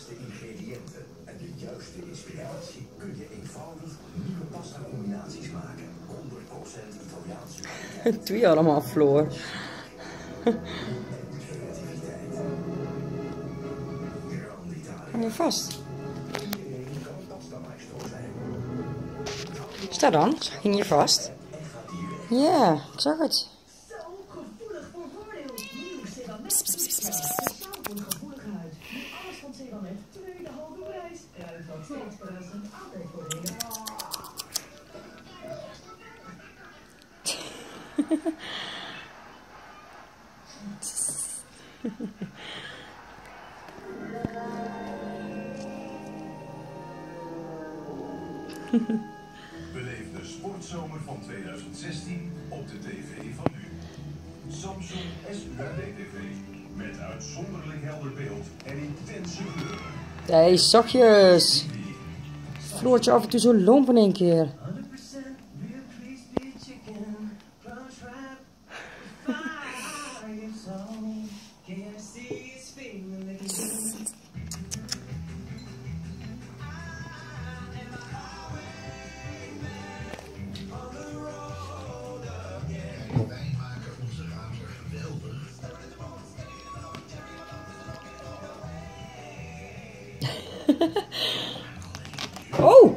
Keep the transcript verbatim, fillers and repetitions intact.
juiste ingrediënten en de juiste inspiratie kun je eenvoudig nieuwe pasta combinaties maken. honderd procent Italiaanse kwaliteit. Het doe je allemaal, Floor. En creativiteit. Grande Italia. Hang je vast. Iedereen kan pasta maestro zijn. Sta dan, ging je vast? Ja, ik zag het. Zo gevoelig voor voordeel. Nieuw Ceramet. Speciaal voor gevoelige huid. Nu alles van Ceramet. Tweede halve prijs. Kruid nog steeds verrassend. Altijd voordelen. Beleef de sportzomer van tweeduizend zestien op de tv van nu. Samsung S U H D T V met uitzonderlijk helder beeld en intense kleuren. Nee, zachtjes. Floortje af en toe zo lomp in één keer. honderd procent real crispy chicken. Crunch wrap. Fire zone. K F C is feeling good. Wij maken onze router geweldig. Oh!